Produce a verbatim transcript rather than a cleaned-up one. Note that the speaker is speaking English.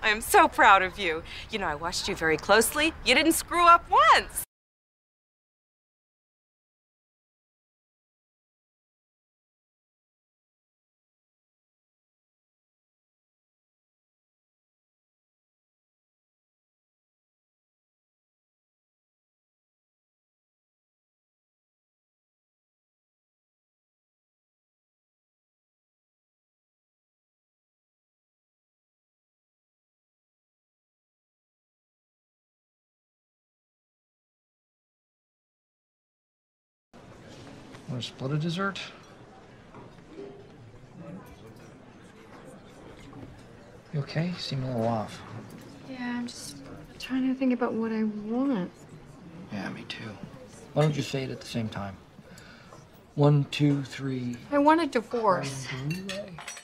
I am so proud of you. You know, I watched you very closely. You didn't screw up once. Want to split a dessert? You okay? You seem a little off. Yeah, I'm just trying to think about what I want. Yeah, me too. Why don't you say it at the same time? One, two, three. I want a divorce. Blu-ray.